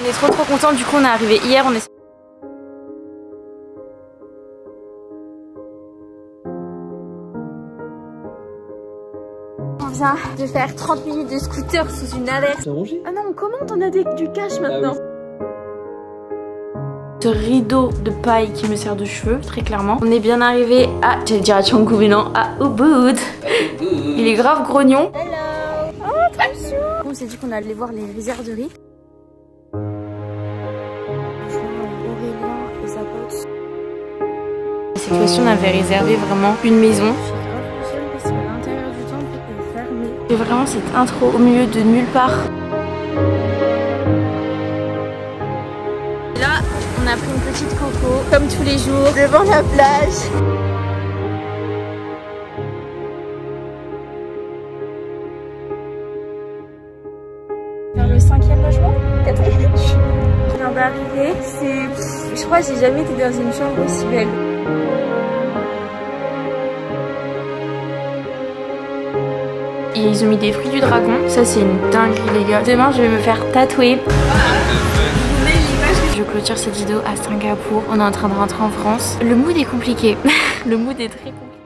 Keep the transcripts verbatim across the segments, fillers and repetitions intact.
On est trop trop contents, du coup on est arrivé hier, on est... On vient de faire trente minutes de scooter sous une averse. Ah non, on commente, on a des, du cash maintenant. Ah oui. Ce rideau de paille qui me sert de cheveux, très clairement. On est bien arrivé à, j'allais dire à Canggu, mais non, à Ubud. Il est grave grognon. Hello. Oh, trop chou. On s'est dit qu'on allait voir les réserves de riz. Cette fois-ci, on avait réservé vraiment une maison. Et vraiment cette intro au milieu de nulle part. Et là, on a pris une petite coco, comme tous les jours, devant la plage. Vers le cinquième logement, quatrième. Je viens d'arriver, c'est... Je crois que j'ai jamais été dans une chambre aussi belle. Et ils ont mis des fruits du dragon, ça c'est une dinguerie les gars. Demain je vais me faire tatouer. Je clôture cette vidéo à Singapour, on est en train de rentrer en France. Le mood est compliqué, le mood est très compliqué.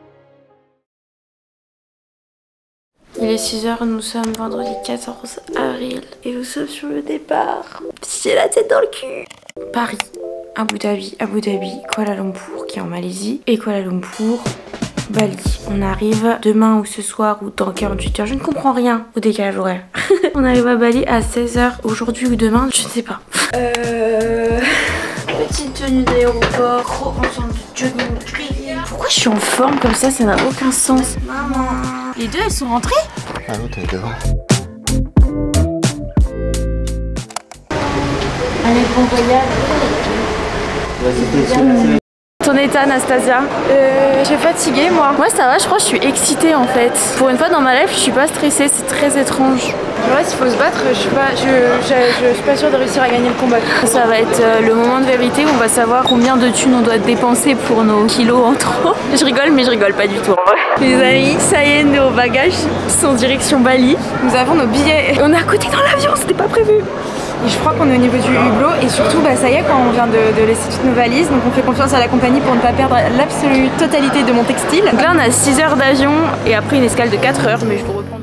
Il est six heures, nous sommes vendredi quatorze avril et nous sommes sur le départ. J'ai la tête dans le cul. Paris, Abu Dhabi, Abu Dhabi, Kuala Lumpur qui est en Malaisie et Kuala Lumpur, Bali. On arrive demain ou ce soir ou dans quarante-huit heures. Je ne comprends rien au décalage horaire. On arrive à Bali à seize heures aujourd'hui ou demain. Je ne sais pas. Euh... Petite tenue d'aéroport. Gros ensemble de jogging gris. Pourquoi je suis en forme comme ça? Ça n'a aucun sens. Maman. Les deux elles sont rentrées? Ah l'autre elle est devant. Allez, bon voyage. Vas-y, Ton état Anastasia? Euh, je suis fatiguée moi. Moi ça va, je crois que je suis excitée en fait. Pour une fois dans ma life, je suis pas stressée, c'est très étrange. En vrai, s'il faut se battre, je suis pas, je, je, je suis pas sûre de réussir à gagner le combat. Ça va être euh, le moment de vérité où on va savoir combien de thunes on doit dépenser pour nos kilos en trop. Je rigole, mais je rigole pas du tout en vrai. Les amis, ça y est, nos bagages sont en direction Bali. Nous avons nos billets. On est à côté dans l'avion, c'était pas prévu. Et je crois qu'on est au niveau du hublot et surtout bah ça y est quand on vient de, de laisser toutes nos valises, donc on fait confiance à la compagnie pour ne pas perdre l'absolue totalité de mon textile. Donc là on a six heures d'avion et après une escale de quatre heures, mais je vous reprends.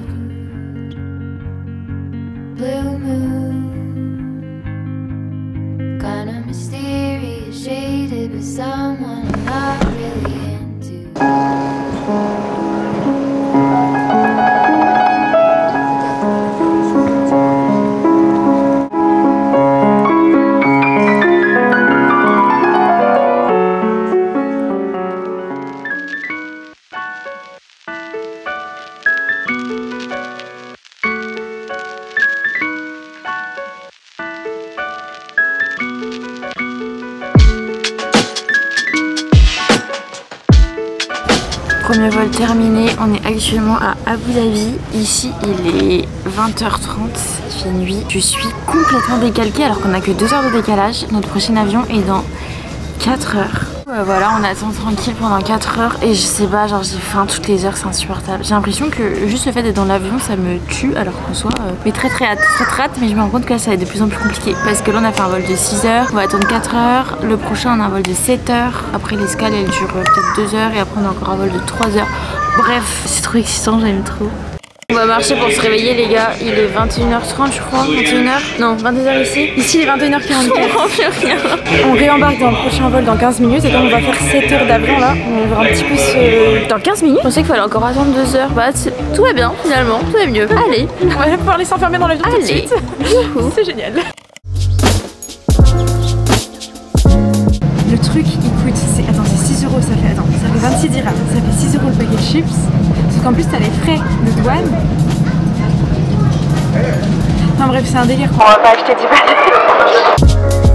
Premier vol terminé, on est actuellement à Abu Dhabi. Ici il est vingt heures trente, il fait nuit. Je suis complètement décalquée alors qu'on a que deux heures de décalage. Notre prochain avion est dans quatre heures. Euh, voilà, on attend tranquille pendant quatre heures et je sais pas, genre j'ai faim toutes les heures, c'est insupportable. J'ai l'impression que juste le fait d'être dans l'avion ça me tue alors qu'en soit euh, mais très très hâte, très très hâte, mais je me rends compte que là ça va être de plus en plus compliqué parce que là on a fait un vol de six heures, on va attendre quatre heures, le prochain on a un vol de sept heures, après l'escale elle dure euh, peut-être deux heures et après on a encore un vol de trois heures. Bref, c'est trop excitant, j'aime trop. On va marcher pour se réveiller les gars, il est vingt et une heures trente je crois, vingt et une heures, non vingt-deux heures ici, ici il est vingt et une heures quarante-quatre. On comprend plus rien. On réembarque dans le prochain vol dans quinze minutes et donc on va faire sept heures d'avion là, on va un petit peu se... Dans quinze minutes? Je pensais qu'il fallait encore attendre deux heures, bah tout va bien finalement, tout va mieux. Allez, on va pouvoir aller s'enfermer dans l'avion tout de suite. C'est génial. Le truc il coûte, c'est, attends c'est six euros, ça fait, attends, ça fait vingt-six dirhams, ça fait six euros le paquet de chips. En plus t'as les frais de douane. Enfin bref c'est un délire quoi. On va pas acheter dix balles.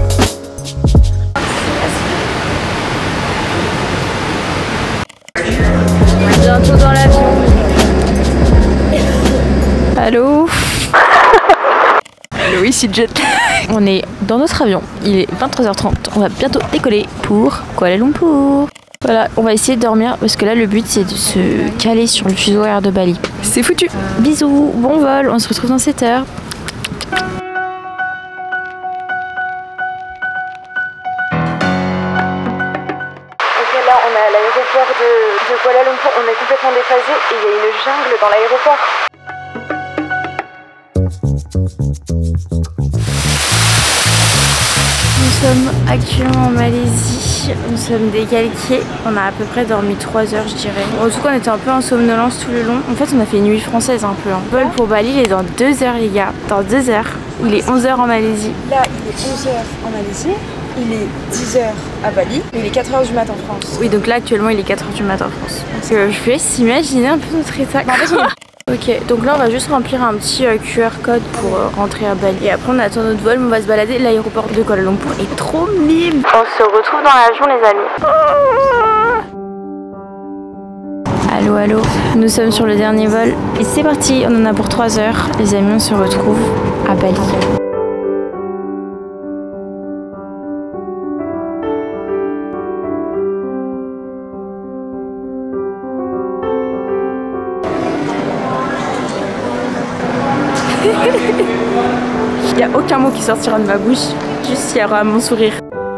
Bientôt dans l'avion. Allô. Allô, ici Jet. On est dans notre avion, il est vingt-trois heures trente. On va bientôt décoller pour Kuala Lumpur. Voilà, on va essayer de dormir parce que là le but c'est de se caler sur le fuseau horaire de Bali. C'est foutu. Bisous, bon vol, on se retrouve dans sept heures. on est à l'aéroport de, de Kuala Lumpur, on est complètement déphasé et il y a une jungle dans l'aéroport. Nous sommes actuellement en Malaisie, nous sommes décalqués, on a à peu près dormi trois heures je dirais. En tout cas on était un peu en somnolence tout le long. En fait on a fait une nuit française un peu. Le vol pour Bali il est dans deux heures les gars, dans deux heures. Il est onze heures en Malaisie. Là il est onze heures en Malaisie, il est dix heures à Bali, il est quatre heures du matin en France. Oui donc là actuellement il est quatre heures du matin en France. Donc euh, je peux s'imaginer un peu notre état. Bah, en fait, on... Ok, donc là on va juste remplir un petit euh, Q R code pour euh, rentrer à Bali. Et après on attend notre vol, mais on va se balader. L'aéroport de Kuala Lumpur est trop mime. On se retrouve dans l'avion les amis. Oh allô, allô. Nous sommes sur le dernier vol. Et c'est parti, on en a pour trois heures. Les amis, on se retrouve à Bali. Il n'y a aucun mot qui sortira de ma bouche, juste il y aura mon sourire.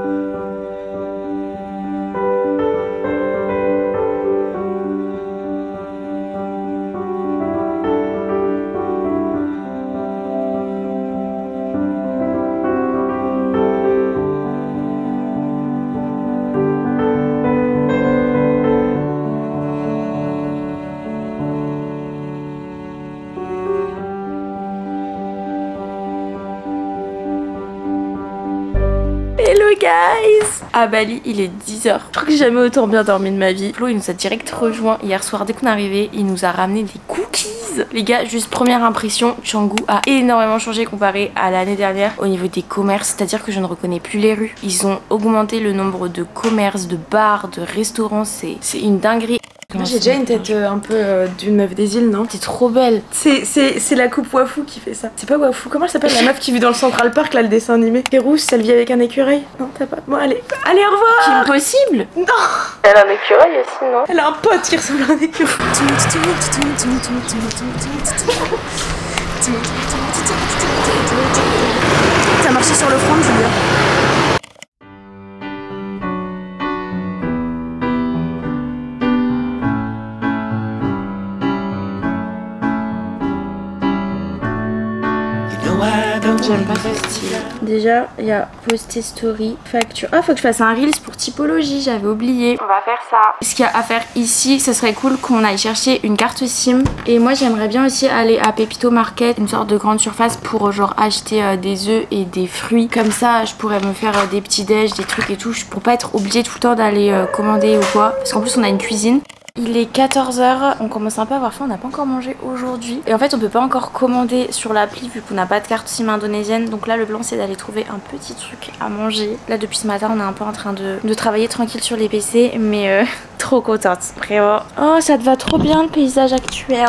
Hello guys! À Bali, il est dix heures. Je crois que j'ai jamais autant bien dormi de ma vie. Flo, il nous a direct rejoint hier soir dès qu'on est arrivé. Il nous a ramené des cookies. Les gars, juste première impression, Canggu a énormément changé comparé à l'année dernière au niveau des commerces. C'est-à-dire que je ne reconnais plus les rues. Ils ont augmenté le nombre de commerces, de bars, de restaurants. C'est une dinguerie. Moi j'ai déjà une tête euh, un peu euh, d'une meuf des îles, non? T'es trop belle. C'est la coupe Wafou qui fait ça. C'est pas Wafou, comment elle s'appelle la meuf qui vit dans le Central Park là, le dessin animé? Elle est rousse, elle vit avec un écureuil. Non, t'as pas. Bon, allez, allez, au revoir! Kim Possible? Non! Elle a un écureuil aussi, non? Elle a un pote qui ressemble à un écureuil. T'as marché sur le front, Julia. J'aime pas ce style. Déjà, il y a poster story, facture. Ah, faut que je fasse un reels pour typologie, j'avais oublié. On va faire ça. Ce qu'il y a à faire ici, ce serait cool qu'on aille chercher une carte SIM. Et moi, j'aimerais bien aussi aller à Pepito Market, une sorte de grande surface pour genre acheter euh, des œufs et des fruits. Comme ça, je pourrais me faire euh, des petits déj, des trucs et tout, pour pas être obligée tout le temps d'aller euh, commander ou quoi. Parce qu'en plus, on a une cuisine. Il est quatorze heures, on commence un peu à avoir faim, on n'a pas encore mangé aujourd'hui. Et en fait on peut pas encore commander sur l'appli vu qu'on n'a pas de carte SIM indonésienne. Donc là le plan c'est d'aller trouver un petit truc à manger. Là depuis ce matin on est un peu en train de, de travailler tranquille sur les P C. Mais euh, trop contente, vraiment. Oh ça te va trop bien le paysage actuel.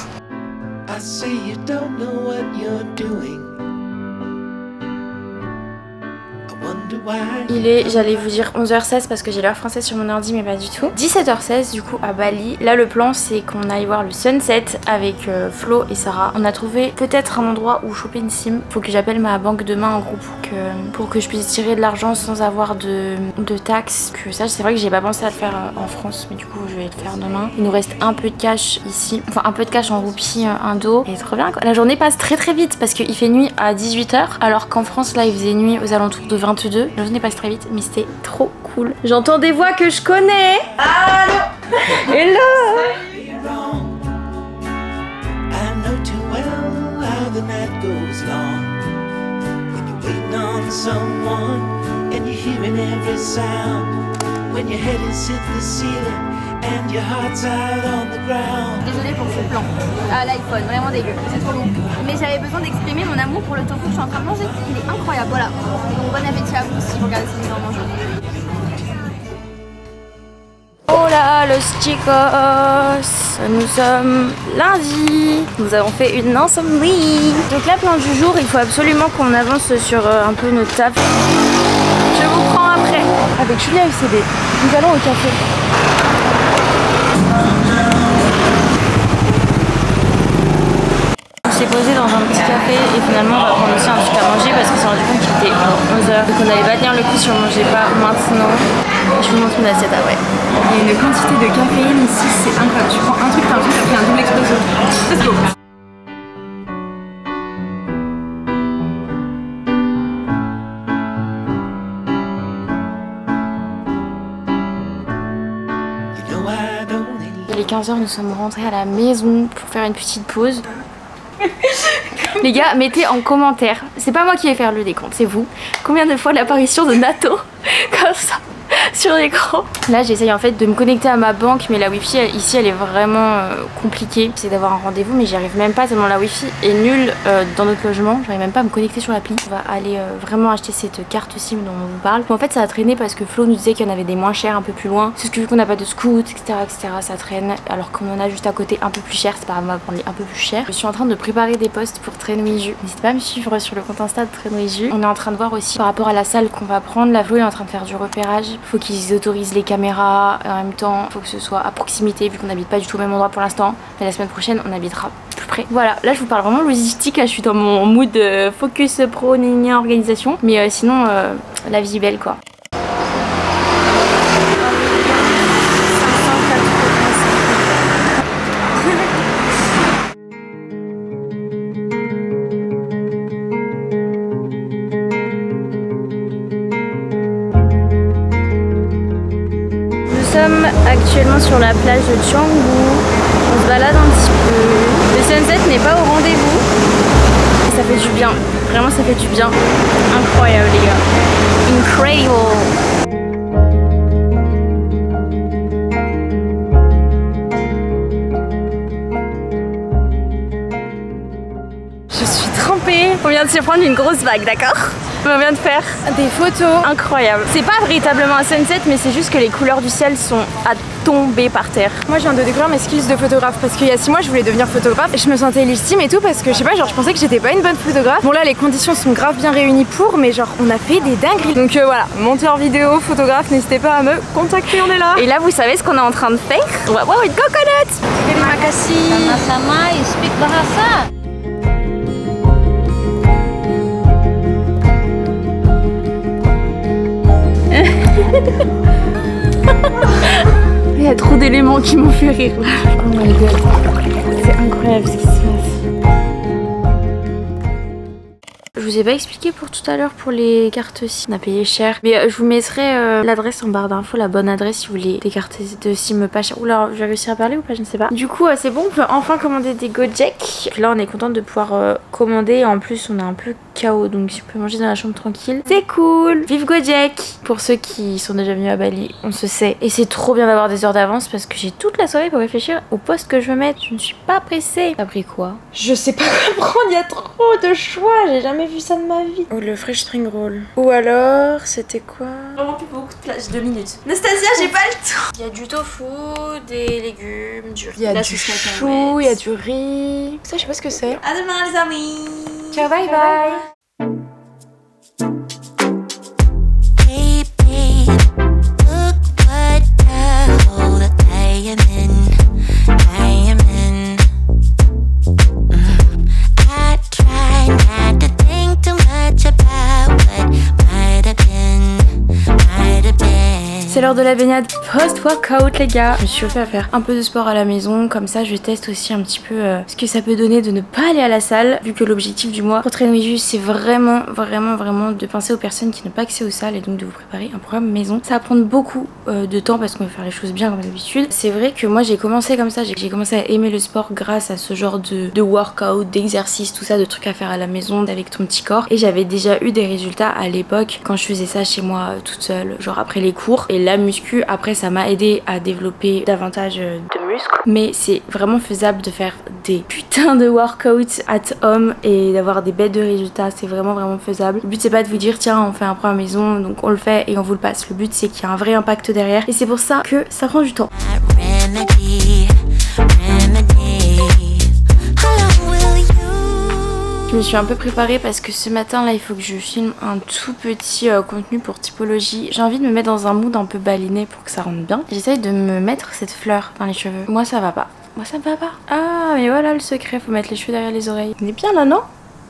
Il est, j'allais vous dire onze heures seize parce que j'ai l'heure française sur mon ordi mais pas du tout. dix-sept heures seize du coup à Bali. Là le plan c'est qu'on aille voir le sunset avec euh, Flo et Sarah. On a trouvé peut-être un endroit où choper une SIM. Faut que j'appelle ma banque demain en gros pour que, pour que je puisse tirer de l'argent sans avoir de, de taxes. Que ça c'est vrai que j'ai pas pensé à le faire euh, en France mais du coup je vais le faire demain. Il nous reste un peu de cash ici. Enfin un peu de cash en roupies euh, indo. Et trop bien quoi. La journée passe très très vite parce qu'il fait nuit à dix-huit heures alors qu'en France là il faisait nuit aux alentours de vingt-deux. La journée passe très vite, mais c'était trop cool. J'entends des voix que je connais. Allô. Hello. Désolée pour ce plan à l'iPhone, vraiment dégueu, c'est trop bon. Mais j'avais besoin d'exprimer mon amour pour le tofu que je suis en train de manger. Il est incroyable, voilà. Donc bon appétit à vous si vous regardez ces vidéos en mangeant. Oh là, los chicos, nous sommes lundi. Nous avons fait une insomnie. Donc là, plan du jour, il faut absolument qu'on avance sur euh, un peu notre taf. Je vous prends après. Avec Julia U C B, nous allons au café. On s'est posé dans un petit café et finalement on va prendre aussi un truc à manger parce qu'on s'est rendu compte qu'il était onze heures. Donc on n'allait pas tenir le coup si on mangeait pas maintenant. Je vous montre mon assiette après. Il y a une quantité de caféine ici, c'est incroyable. Tu prends un truc, t'as un truc, t'as pris un double expresso. Let's go. Il est quinze heures, nous sommes rentrés à la maison pour faire une petite pause. Les gars, mettez en commentaire, c'est pas moi qui vais faire le décompte, c'est vous. Combien de fois l'apparition de Natto comme ça sur l'écran. Là j'essaye en fait de me connecter à ma banque, mais la wifi elle, ici elle est vraiment euh, compliquée. J'essaie d'avoir un rendez-vous mais j'y arrive même pas tellement la wifi est nulle euh, dans notre logement. J'arrive même pas à me connecter sur l'appli. On va aller euh, vraiment acheter cette carte SIM dont on vous parle. Mais en fait ça a traîné parce que Flo nous disait qu'il y en avait des moins chers un peu plus loin. C'est ce que vu qu'on n'a pas de scoot, etc, etc, ça traîne. Alors qu'on en a juste à côté un peu plus cher, c'est pas grave, on va prendre les un peu plus cher. Je suis en train de préparer des posts pour Trainouiju. N'hésitez pas à me suivre sur le compte Insta de Trainouiju. On est en train de voir aussi par rapport à la salle qu'on va prendre. La Flo est en train de faire du repérage. Faut qu'ils autorisent les caméras et en même temps faut que ce soit à proximité vu qu'on n'habite pas du tout au même endroit pour l'instant, mais la semaine prochaine on habitera plus près. Voilà, là je vous parle vraiment logistique, là je suis dans mon mood euh, focus pro nini organisation, mais euh, sinon euh, la vie est belle quoi. Nous sommes actuellement sur la plage de Canggu, on se balade un petit peu, le sunset n'est pas au rendez-vous, et ça fait du bien, vraiment ça fait du bien, incroyable les gars, incredible. Je suis trempée, on vient de se prendre une grosse vague, d'accord? On vient de faire des photos incroyables. C'est pas véritablement un sunset, mais c'est juste que les couleurs du ciel sont à tomber par terre. Moi je viens de découvrir mes skills de photographe parce qu'il y a six mois je voulais devenir photographe et je me sentais légitime et tout parce que je sais pas, genre je pensais que j'étais pas une bonne photographe. Bon là les conditions sont grave bien réunies pour, mais genre on a fait des dingueries. Donc euh, voilà, monteur vidéo, photographe, n'hésitez pas à me contacter, on est là. Et là vous savez ce qu'on est en train de faire? On va voir une coconut. Terima kasih. Sama-sama, you speak bahasa. Il y a trop d'éléments qui m'ont fait rire. Oh my god, c'est incroyable ce qui se passe. Je vous ai pas expliqué pour tout à l'heure pour les cartes SIM, on a payé cher. Mais euh, je vous mettrai euh, l'adresse en barre d'infos, la bonne adresse si vous voulez des cartes de SIM pas chères. Oula, je vais réussir à parler ou pas, je ne sais pas. Du coup, euh, c'est bon, on peut enfin commander des Gojek. Là, on est contente de pouvoir euh, commander. En plus, on est un peu K O, donc si on peut manger dans la chambre tranquille, c'est cool. Vive Gojek. Pour ceux qui sont déjà venus à Bali, on se sait. Et c'est trop bien d'avoir des heures d'avance parce que j'ai toute la soirée pour réfléchir au poste que je veux mettre. Je ne suis pas pressée. T'as pris quoi? Je sais pas quoi prendre, il y a trop de choix, j'ai jamais vu ça de ma vie. Oh le fresh spring roll. Ou alors, c'était quoi? Vraiment plus beaucoup de place, deux minutes. Nastasia, j'ai pas le temps. Il y a du tofu, des légumes, du riz. Il y a du chou, il y a du riz. Ça, je sais pas ce que c'est. À demain les amis. Ciao, bye bye. C'est l'heure de la baignade post-workout les gars. Je me suis fait à faire un peu de sport à la maison, comme ça je teste aussi un petit peu euh, ce que ça peut donner de ne pas aller à la salle, vu que l'objectif du mois pour Trainouiju c'est vraiment vraiment vraiment de penser aux personnes qui n'ont pas accès aux salles et donc de vous préparer un programme maison. Ça va prendre beaucoup euh, de temps parce qu'on va faire les choses bien comme d'habitude. C'est vrai que moi j'ai commencé comme ça, j'ai commencé à aimer le sport grâce à ce genre de, de workout, d'exercice, tout ça, de trucs à faire à la maison avec ton petit corps, et j'avais déjà eu des résultats à l'époque quand je faisais ça chez moi euh, toute seule, genre après les cours. Et la muscu après ça m'a aidé à développer davantage de muscles, mais c'est vraiment faisable de faire des putains de workouts at home et d'avoir des bêtes de résultats. C'est vraiment vraiment faisable. Le but c'est pas de vous dire tiens on fait un programme maison donc on le fait et on vous le passe. Le but c'est qu'il y a un vrai impact derrière et c'est pour ça que ça prend du temps. Je me suis un peu préparée parce que ce matin là il faut que je filme un tout petit euh, contenu pour typologie. J'ai envie de me mettre dans un mood un peu baliné pour que ça rentre bien. J'essaye de me mettre cette fleur dans les cheveux. Moi ça va pas. Moi ça me va pas. Ah mais voilà le secret, faut mettre les cheveux derrière les oreilles. On est bien là non?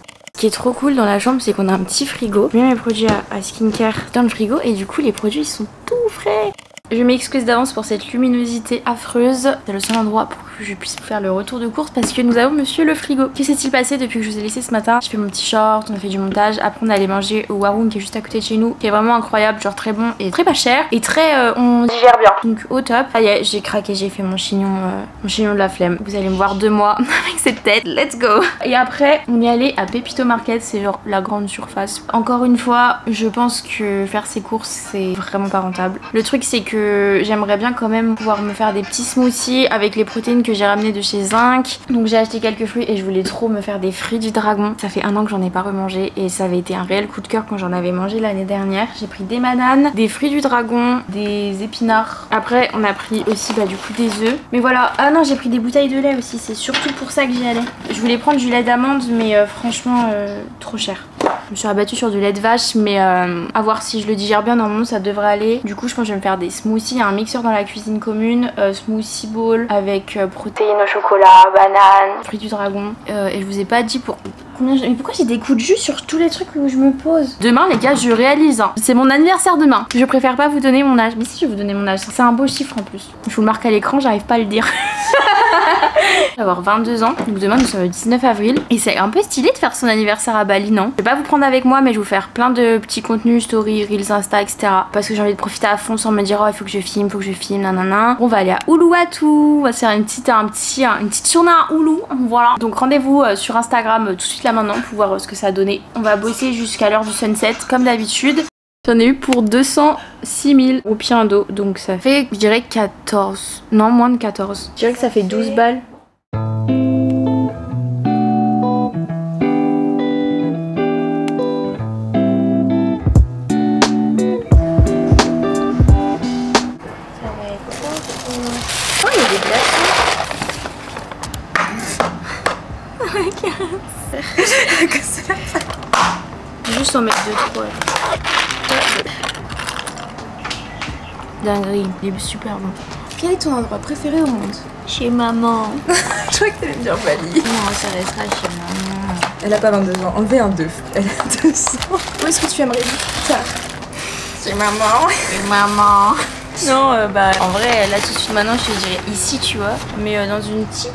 qui est trop cool dans la chambre, c'est qu'on a un petit frigo. Je mets mes produits à, à skincare dans le frigo et du coup les produits ils sont tout frais. Je m'excuse d'avance pour cette luminosité affreuse. C'est le seul endroit pour que je puisse vous faire le retour de course parce que nous avons monsieur le frigo. Que s'est-il passé depuis que je vous ai laissé ce matin? J'ai fait mon petit short, on a fait du montage. Après on allait manger au Warung qui est juste à côté de chez nous, qui est vraiment incroyable, genre très bon et très pas cher. Et très euh, on digère bien. Donc au top. Ah yeah, j'ai craqué, j'ai fait mon chignon, euh, mon chignon de la flemme. Vous allez me voir deux mois avec cette tête. Let's go. Et après on est allé à Pepito Market, c'est genre la grande surface. Encore une fois, je pense que faire ses courses c'est vraiment pas rentable. Le truc c'est que j'aimerais bien quand même pouvoir me faire des petits smoothies avec les protéines que j'ai ramenées de chez Zinc. Donc j'ai acheté quelques fruits et je voulais trop me faire des fruits du dragon. Ça fait un an que j'en ai pas remangé et ça avait été un réel coup de cœur quand j'en avais mangé l'année dernière. J'ai pris des bananes, des fruits du dragon, des épinards. Après on a pris aussi bah du coup des œufs. Mais voilà, ah non j'ai pris des bouteilles de lait aussi, c'est surtout pour ça que j'y allais. Je voulais prendre du lait d'amande mais euh, franchement euh, trop cher. Je me suis rabattue sur du lait de vache mais euh, à voir si je le digère bien, normalement ça devrait aller. Du coup je pense que je vais me faire des smoothies, il y a un mixeur dans la cuisine commune, euh, smoothie bowl avec euh, protéines au chocolat, banane, fruits du dragon. Euh, et je vous ai pas dit pour combien je... Mais pourquoi j'ai des coups de jus sur tous les trucs où je me pose? Demain les gars je réalise, hein. C'est mon anniversaire demain. Je préfère pas vous donner mon âge, mais si je vais vous donner mon âge, c'est un beau chiffre en plus. Je vous le marque à l'écran, j'arrive pas à le dire. Je vais avoir vingt-deux ans, donc demain nous sommes le dix-neuf avril. Et c'est un peu stylé de faire son anniversaire à Bali, non? Je vais pas vous prendre avec moi mais je vais vous faire plein de petits contenus, stories, reels, insta, et cetera. Parce que j'ai envie de profiter à fond sans me dire oh il faut que je filme, faut que je filme, nanana. On va aller à Uluwatu, on va se faire une petite, un petit, une petite journée à Ulu, voilà. Donc rendez-vous sur Instagram tout de suite là maintenant pour voir ce que ça a donné. On va bosser jusqu'à l'heure du sunset comme d'habitude. J'en ai eu pour deux cent six mille au pied d'eau, donc ça fait je dirais quatorze, non moins de quatorze. Je dirais que ça fait douze balles. Oh il y a des glaçons. Juste en mettre deux trois. Dinguerie, il est super bon. Quel est ton endroit préféré au monde? Chez maman. Je crois que t'allais me dire Bali. Non, ça restera chez maman. Elle a pas vingt-deux ans, enlevez un deux. Elle a deux ans. Où est-ce que tu aimerais vivre ça? Chez maman. Chez maman. Non, euh, bah en vrai, là tout de suite maintenant, je te dirais ici, tu vois. Mais euh, dans une petite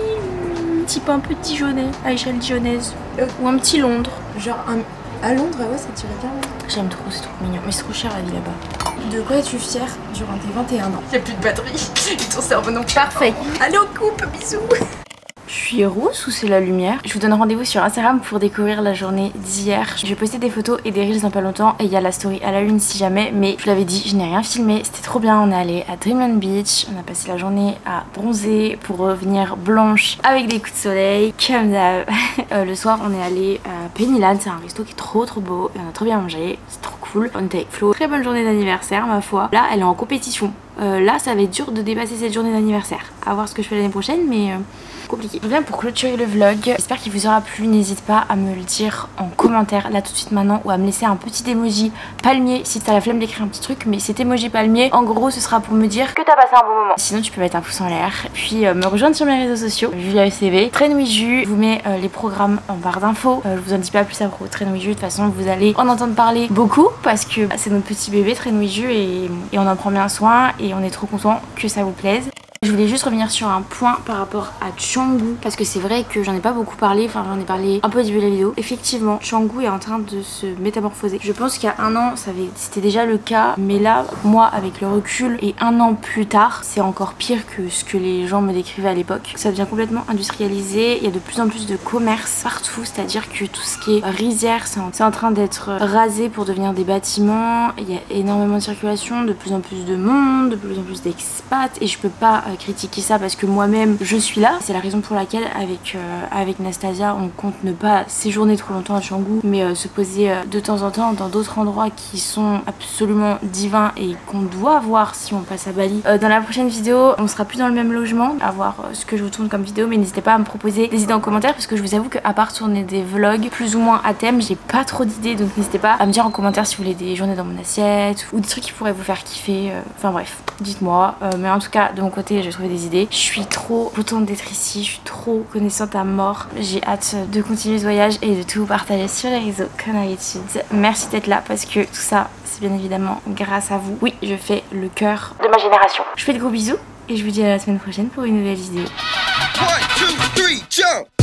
ville, type un peu Dijonais, à échelle dijonnaise. Euh. Ou un petit Londres. Genre un... à Londres, ouais, ça tirait bien. J'aime trop, c'est trop mignon. Mais c'est trop cher la vie là-bas. De quoi es-tu fière durant tes vingt et un ans? Y'a plus de batterie et ton cerveau non plus. Parfait. Allez, on coupe, bisous. Je suis rousse ou c'est la lumière? Je vous donne rendez-vous sur Instagram pour découvrir la journée d'hier. Je vais poster des photos et des reels dans pas longtemps et il y a la story à la lune si jamais. Mais je vous l'avais dit, je n'ai rien filmé. C'était trop bien. On est allé à Dreamland Beach. On a passé la journée à bronzer pour revenir blanche avec des coups de soleil comme d'hab. euh, le soir on est allé à Pennyland. C'est un resto qui est trop trop beau et on a trop bien mangé. C'est trop cool. On était avec Flo. Très bonne journée d'anniversaire ma foi. Là elle est en compétition. Euh, là ça va être dur de dépasser cette journée d'anniversaire. À voir ce que je fais l'année prochaine mais... Euh... compliqué. Je reviens pour clôturer le vlog. J'espère qu'il vous aura plu. N'hésite pas à me le dire en commentaire là tout de suite maintenant ou à me laisser un petit emoji palmier si t'as la flemme d'écrire un petit truc. Mais cet emoji palmier, en gros, ce sera pour me dire que t'as passé un bon moment. Sinon, tu peux mettre un pouce en l'air. Puis euh, me rejoindre sur mes réseaux sociaux. Julia E C V, Trainouiju. Je vous mets euh, les programmes en barre d'infos. Euh, je vous en dis pas plus à propos de Trainouiju. De toute façon, vous allez en entendre parler beaucoup parce que bah, c'est notre petit bébé Trainouiju et, et on en prend bien soin et on est trop content que ça vous plaise. Je voulais juste revenir sur un point par rapport à Canggu parce que c'est vrai que j'en ai pas beaucoup parlé, enfin j'en ai parlé un peu au début de la vidéo. Effectivement, Canggu est en train de se métamorphoser. Je pense qu'il y a un an, c'était déjà le cas, mais là, moi avec le recul et un an plus tard, c'est encore pire que ce que les gens me décrivaient à l'époque. Ça devient complètement industrialisé, il y a de plus en plus de commerce partout, c'est-à-dire que tout ce qui est rizière, c'est en, en train d'être rasé pour devenir des bâtiments. Il y a énormément de circulation, de plus en plus de monde, de plus en plus d'expats et je peux pas critiquer ça parce que moi-même je suis là. C'est la raison pour laquelle avec, euh, avec Nastasia on compte ne pas séjourner trop longtemps à Canggu mais euh, se poser euh, de temps en temps dans d'autres endroits qui sont absolument divins et qu'on doit voir si on passe à Bali. Euh, dans la prochaine vidéo on sera plus dans le même logement, à voir euh, ce que je vous tourne comme vidéo, mais n'hésitez pas à me proposer des idées en commentaire parce que je vous avoue qu'à part tourner des vlogs plus ou moins à thème, j'ai pas trop d'idées, donc n'hésitez pas à me dire en commentaire si vous voulez des journées dans mon assiette ou des trucs qui pourraient vous faire kiffer, euh, enfin bref, dites-moi. Euh, mais en tout cas de mon côté idées, j'ai trouvé des idées. Je suis trop contente d'être ici, je suis trop connaissante à mort. J'ai hâte de continuer ce voyage et de tout vous partager sur les réseaux comme d'habitude. Merci d'être là parce que tout ça, c'est bien évidemment grâce à vous. Oui, je fais le cœur de ma génération. Je fais de gros bisous et je vous dis à la semaine prochaine pour une nouvelle vidéo. One, two, three, jump!